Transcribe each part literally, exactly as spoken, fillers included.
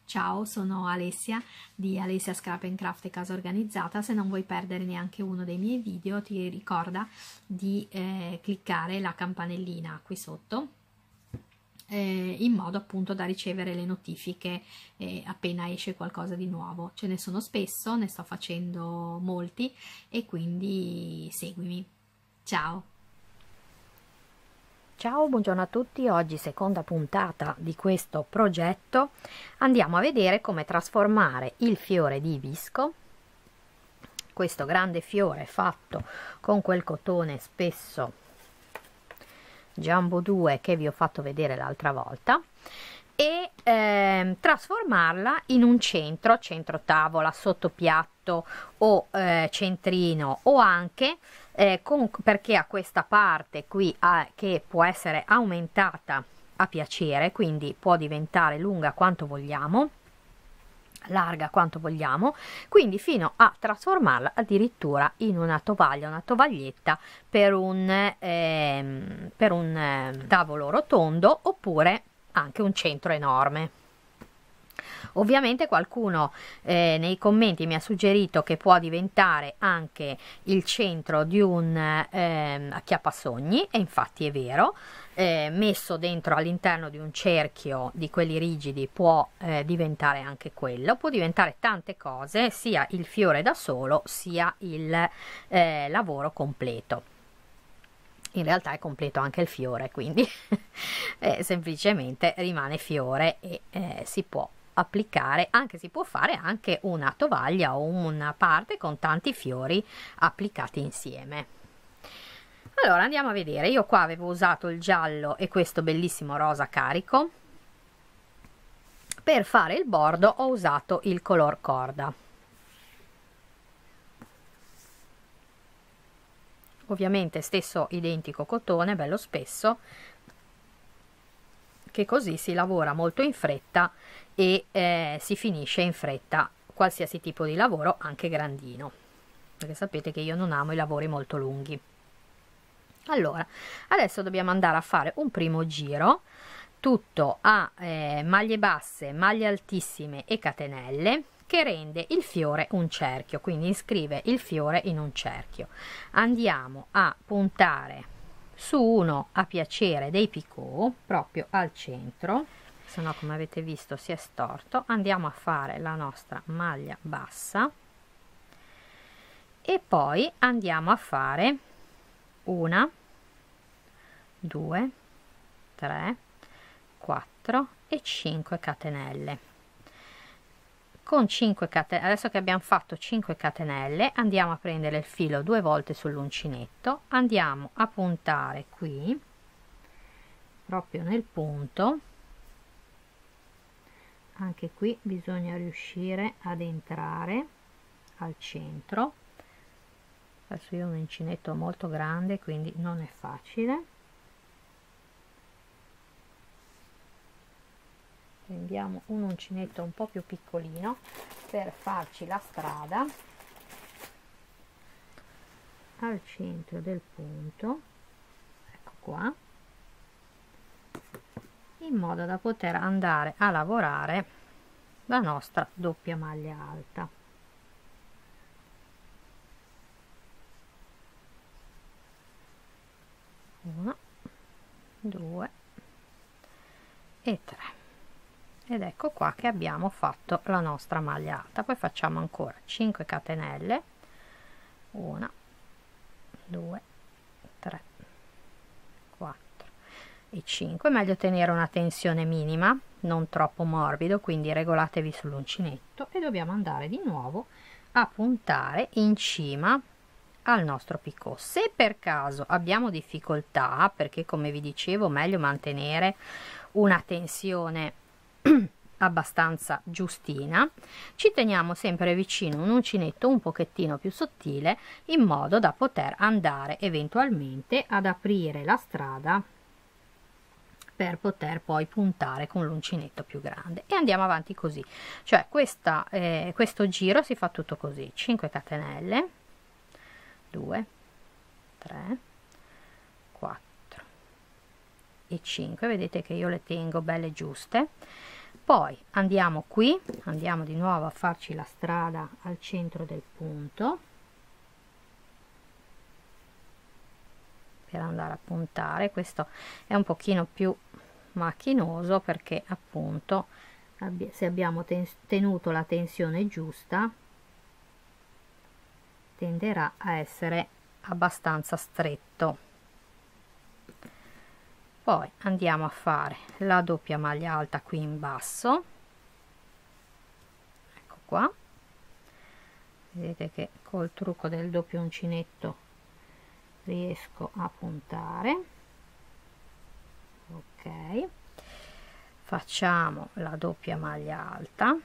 Ciao, sono Alessia di Alessia Scrap and Craft e Casa Organizzata. Se non vuoi perdere neanche uno dei miei video, ti ricorda di eh, cliccare la campanellina qui sotto eh, in modo appunto da ricevere le notifiche eh, appena esce qualcosa di nuovo. Ce ne sono spesso, ne sto facendo molti e quindi seguimi. Ciao! Ciao, buongiorno a tutti. Oggi seconda puntata di questo progetto. Andiamo a vedere come trasformare il fiore di ibisco, questo grande fiore fatto con quel cotone spesso Jumbo due che vi ho fatto vedere l'altra volta, e eh, trasformarla in un centro, centro tavola, sottopiatto o eh, centrino, o anche eh, con, perché ha questa parte qui eh, che può essere aumentata a piacere, quindi può diventare lunga quanto vogliamo, larga quanto vogliamo, quindi fino a trasformarla addirittura in una tovaglia, una tovaglietta per un, ehm, per un eh, tavolo rotondo, oppure anche un centro enorme. Ovviamente qualcuno eh, nei commenti mi ha suggerito che può diventare anche il centro di un eh, acchiappasogni, e infatti è vero. Eh, messo dentro all'interno di un cerchio di quelli rigidi può eh, diventare anche quello, può diventare tante cose, sia il fiore da solo sia il eh, lavoro completo. In realtà è completo anche il fiore, quindi eh, semplicemente rimane fiore e eh, si può applicare, anche si può fare anche una tovaglia o una parte con tanti fiori applicati insieme. Allora andiamo a vedere. Io qua avevo usato il giallo e questo bellissimo rosa carico. Per fare il bordo ho usato il color corda. Ovviamente stesso identico cotone, bello spesso, che così si lavora molto in fretta e eh, si finisce in fretta qualsiasi tipo di lavoro, anche grandino, perché sapete che io non amo i lavori molto lunghi. Allora adesso dobbiamo andare a fare un primo giro tutto a eh, maglie basse, maglie altissime e catenelle, che rende il fiore un cerchio, quindi iscrive il fiore in un cerchio. Andiamo a puntare su uno a piacere dei picot proprio al centro, se no come avete visto si è storto. Andiamo a fare la nostra maglia bassa e poi andiamo a fare una, due, tre, quattro e cinque catenelle. Con cinque catenelle, adesso che abbiamo fatto cinque catenelle, andiamo a prendere il filo due volte sull'uncinetto, andiamo a puntare qui proprio nel punto. Anche qui bisogna riuscire ad entrare al centro. Adesso io ho un uncinetto molto grande, quindi non è facile. Prendiamo un uncinetto un po' più piccolino per farci la strada al centro del punto, ecco qua, in modo da poter andare a lavorare la nostra doppia maglia alta. Uno, due e tre. Ed ecco qua che abbiamo fatto la nostra maglia alta. Poi facciamo ancora cinque catenelle, uno, due, tre, quattro e cinque. Meglio tenere una tensione minima, non troppo morbido, quindi regolatevi sull'uncinetto, e dobbiamo andare di nuovo a puntare in cima al nostro picot. Se per caso abbiamo difficoltà, perché come vi dicevo meglio mantenere una tensione abbastanza giustina, ci teniamo sempre vicino un uncinetto un pochettino più sottile, in modo da poter andare eventualmente ad aprire la strada per poter poi puntare con l'uncinetto più grande. E andiamo avanti così, cioè questa, eh, questo giro si fa tutto così: cinque catenelle, due, tre, quattro e cinque. Vedete che io le tengo belle giuste. Poi andiamo qui, andiamo di nuovo a farci la strada al centro del punto per andare a puntare. Questo è un pochino più macchinoso perché appunto se abbiamo tenuto la tensione giusta tenderà a essere abbastanza stretto. Poi andiamo a fare la doppia maglia alta qui in basso, ecco qua, vedete che col trucco del doppio uncinetto riesco a puntare. Ok, facciamo la doppia maglia alta,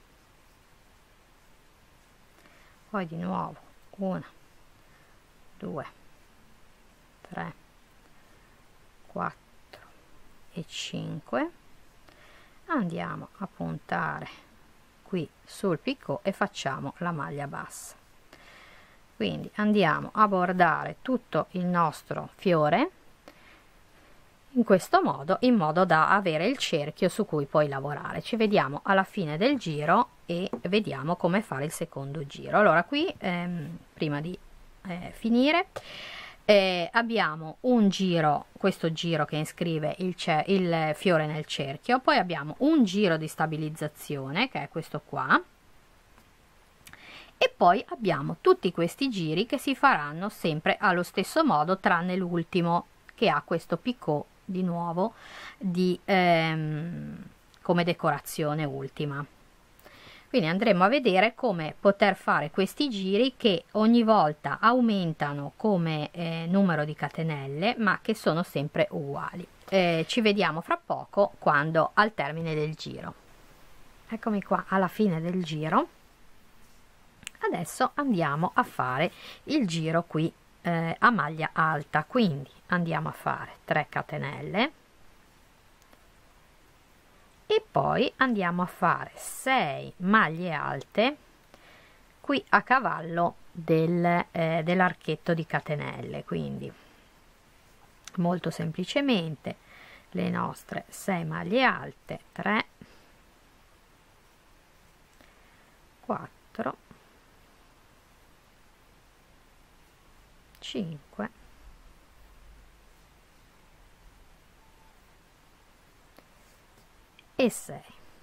poi di nuovo una, due, tre, quattro e cinque, andiamo a puntare qui sul picot e facciamo la maglia bassa. Quindi andiamo a bordare tutto il nostro fiore in questo modo, in modo da avere il cerchio su cui poi lavorare. Ci vediamo alla fine del giro e vediamo come fare il secondo giro. Allora qui ehm, prima di eh, finire Eh, abbiamo un giro, questo giro che iscrive il, il fiore nel cerchio, poi abbiamo un giro di stabilizzazione che è questo qua, e poi abbiamo tutti questi giri che si faranno sempre allo stesso modo tranne l'ultimo che ha questo picot di nuovo di, ehm, come decorazione ultima. Quindi andremo a vedere come poter fare questi giri che ogni volta aumentano come eh, numero di catenelle ma che sono sempre uguali. Eh, ci vediamo fra poco quando al termine del giro. Eccomi qua alla fine del giro. Adesso andiamo a fare il giro qui eh, a maglia alta, quindi andiamo a fare tre catenelle e poi andiamo a fare sei maglie alte qui a cavallo del, eh, dell'archetto di catenelle. Quindi molto semplicemente le nostre sei maglie alte, tre, quattro, cinque, e sei.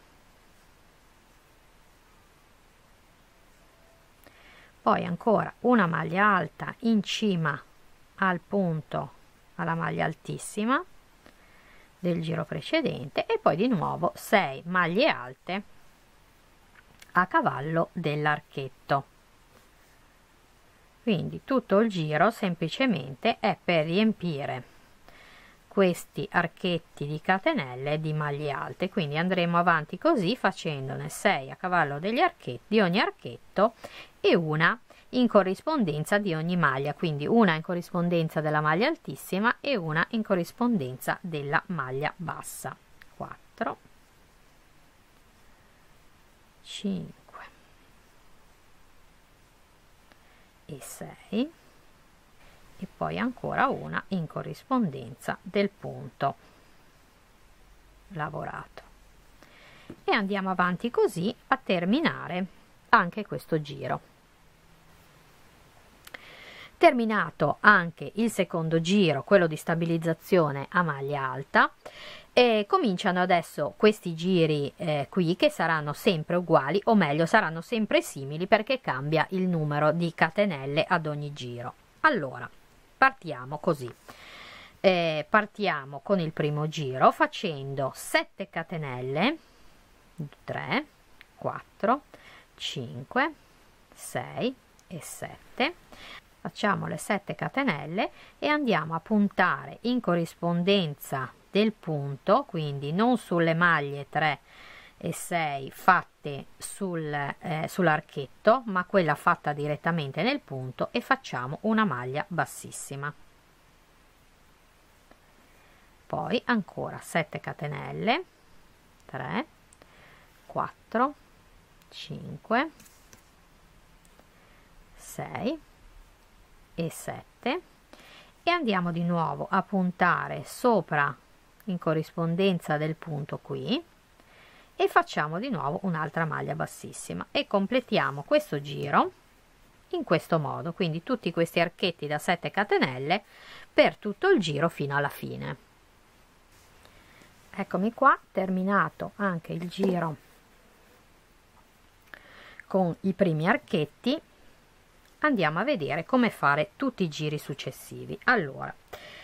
Poi ancora una maglia alta in cima al punto, alla maglia altissima del giro precedente, e poi di nuovo sei maglie alte a cavallo dell'archetto. Quindi tutto il giro semplicemente è per riempire questi archetti di catenelle di maglie alte. Quindi andremo avanti così facendone sei a cavallo degli archetti di ogni archetto e una in corrispondenza di ogni maglia, quindi una in corrispondenza della maglia altissima e una in corrispondenza della maglia bassa. quattro, cinque e sei, e poi ancora una in corrispondenza del punto lavorato, e andiamo avanti così a terminare anche questo giro. Terminato anche il secondo giro, quello di stabilizzazione a maglia alta, e cominciano adesso questi giri eh, qui che saranno sempre uguali, o meglio saranno sempre simili perché cambia il numero di catenelle ad ogni giro. Allora partiamo così, eh, partiamo con il primo giro facendo sette catenelle, tre, quattro, cinque, sei e sette. Facciamo le sette catenelle e andiamo a puntare in corrispondenza del punto, quindi non sulle maglie tre e sei fatte sul, eh, sull'archetto, ma quella fatta direttamente nel punto, e facciamo una maglia bassissima. Poi ancora sette catenelle, tre, quattro, cinque, sei e sette, e andiamo di nuovo a puntare sopra in corrispondenza del punto qui e facciamo di nuovo un'altra maglia bassissima e completiamo questo giro in questo modo, quindi tutti questi archetti da sette catenelle per tutto il giro fino alla fine. Eccomi qua, terminato anche il giro con i primi archetti. Andiamo a vedere come fare tutti i giri successivi. Allora,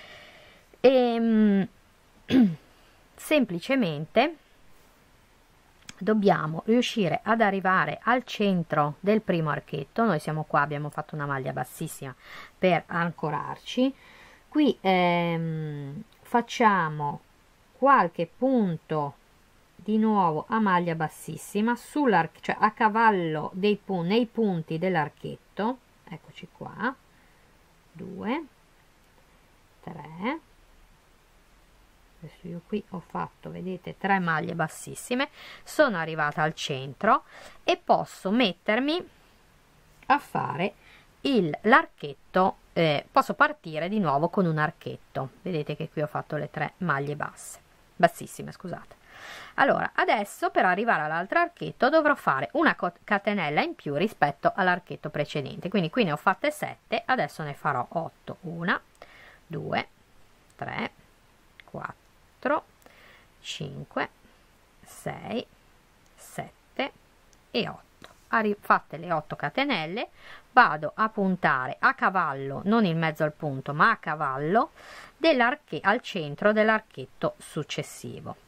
ehm, semplicemente dobbiamo riuscire ad arrivare al centro del primo archetto. Noi siamo qua, abbiamo fatto una maglia bassissima per ancorarci. Qui ehm, facciamo qualche punto di nuovo a maglia bassissima sull'archetto, cioè a cavallo dei punti, nei punti dell'archetto. Eccoci qua, due, tre. Adesso io qui ho fatto, vedete, tre maglie bassissime, sono arrivata al centro e posso mettermi a fare il l'archetto, eh, posso partire di nuovo con un archetto. Vedete che qui ho fatto le tre maglie basse, bassissime, scusate. Allora, adesso per arrivare all'altro archetto dovrò fare una catenella in più rispetto all'archetto precedente, quindi qui ne ho fatte sette, adesso ne farò otto. uno, due, tre, quattro, cinque, sei, sette e otto. Fatte le otto catenelle, vado a puntare a cavallo, non in mezzo al punto ma a cavallo dell'archetto, al centro dell'archetto successivo,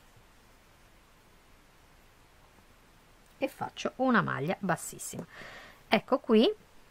e faccio una maglia bassissima. Ecco qui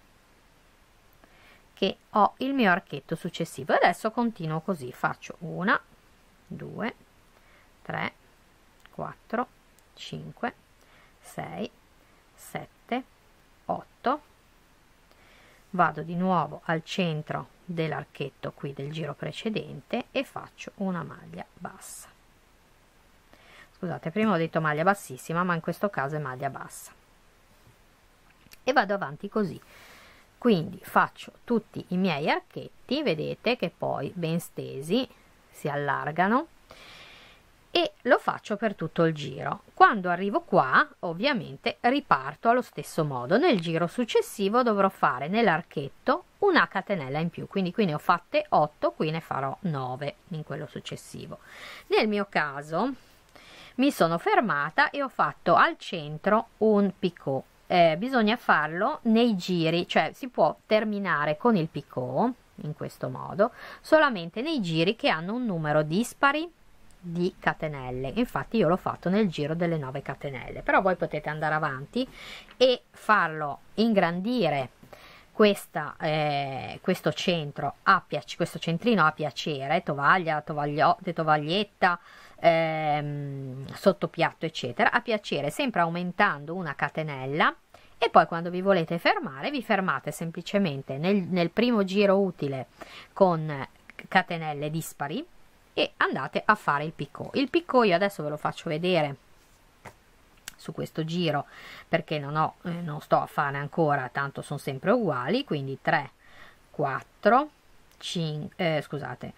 che ho il mio archetto successivo. Adesso continuo così, faccio uno, due, tre, quattro, cinque, sei, sette, otto. Vado di nuovo al centro dell'archetto qui del giro precedente e faccio una maglia bassa. Scusate, prima ho detto maglia bassissima, ma in questo caso è maglia bassa. E vado avanti così. Quindi faccio tutti i miei archetti, vedete che poi ben stesi si allargano, e lo faccio per tutto il giro. Quando arrivo qua, ovviamente riparto allo stesso modo. Nel giro successivo dovrò fare nell'archetto una catenella in più, quindi qui ne ho fatte otto, qui ne farò nove in quello successivo. Nel mio caso mi sono fermata e ho fatto al centro un picot. Eh, bisogna farlo nei giri, cioè si può terminare con il picot in questo modo solamente nei giri che hanno un numero dispari di catenelle. Infatti io l'ho fatto nel giro delle nove catenelle, però voi potete andare avanti e farlo ingrandire questa, eh, questo centro a piace, questo centrino a piacere, tovaglia, tovaglio, tovaglietta, ehm, sottopiatto eccetera, a piacere, sempre aumentando una catenella, e poi quando vi volete fermare vi fermate semplicemente nel, nel primo giro utile con catenelle dispari e andate a fare il picot. Il picot io adesso ve lo faccio vedere su questo giro perché non ho eh, non sto a fare ancora, tanto sono sempre uguali, quindi tre, quattro, cinque, eh, scusate,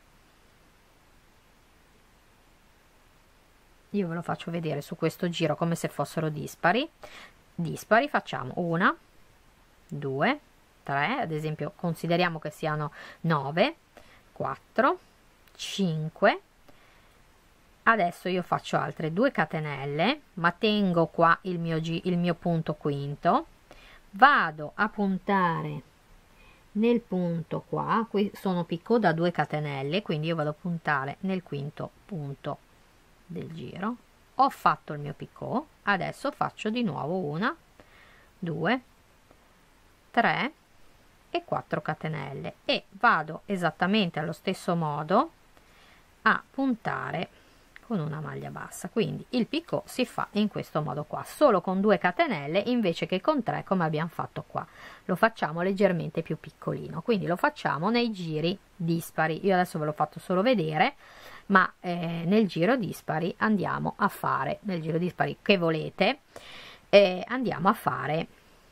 io ve lo faccio vedere su questo giro come se fossero dispari. Dispari facciamo uno, due, tre, ad esempio consideriamo che siano nove, quattro, cinque. Adesso io faccio altre due catenelle, ma tengo qua il mio, il mio punto quinto, vado a puntare nel punto qua, qui sono picot da due catenelle, quindi io vado a puntare nel quinto punto del giro. Ho fatto il mio picot, adesso faccio di nuovo una, due, tre e quattro catenelle e vado esattamente allo stesso modo a puntare con una maglia bassa. Quindi il picot si fa in questo modo qua, solo con due catenelle invece che con tre come abbiamo fatto qua. Lo facciamo leggermente più piccolino, quindi lo facciamo nei giri dispari. Io adesso ve l'ho fatto solo vedere, ma eh, nel giro dispari andiamo a fare, nel giro dispari che volete, eh, andiamo a fare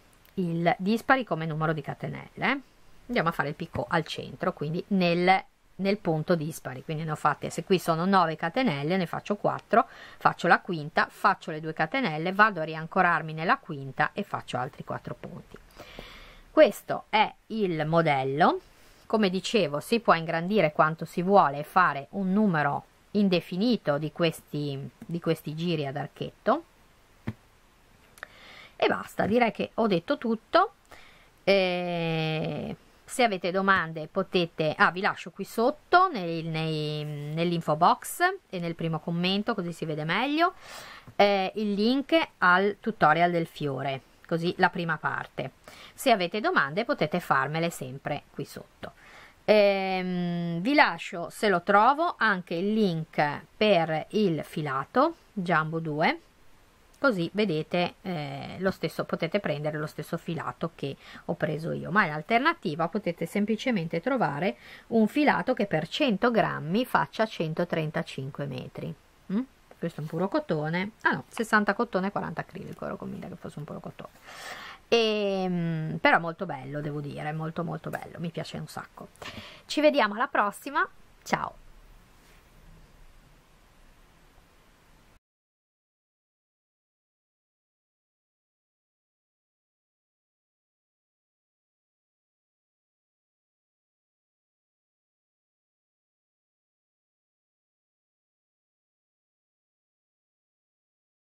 il dispari come numero di catenelle. Andiamo a fare il picot al centro, quindi nel nel punto dispari, quindi ne ho fatte, se qui sono nove catenelle ne faccio quattro, faccio la quinta, faccio le due catenelle, vado a riancorarmi nella quinta e faccio altri quattro punti. Questo è il modello. Come dicevo, si può ingrandire quanto si vuole e fare un numero indefinito di questi, di questi giri ad archetto, e basta, direi che ho detto tutto. E se avete domande potete, ah, vi lascio qui sotto nei, nei, nell'info box e nel primo commento, così si vede meglio, eh, il link al tutorial del fiore, così la prima parte. Se avete domande potete farmele sempre qui sotto. Ehm, vi lascio, se lo trovo, anche il link per il filato Jumbo due, così vedete eh, lo stesso, potete prendere lo stesso filato che ho preso io, ma in alternativa potete semplicemente trovare un filato che per cento grammi faccia centotrentacinque metri. mm? Questo è un puro cotone, ah no, sessanta cotone e quaranta acrilico, ero convinta che fosse un puro cotone. E, però molto bello, devo dire, molto molto bello, mi piace un sacco. Ci vediamo alla prossima, ciao!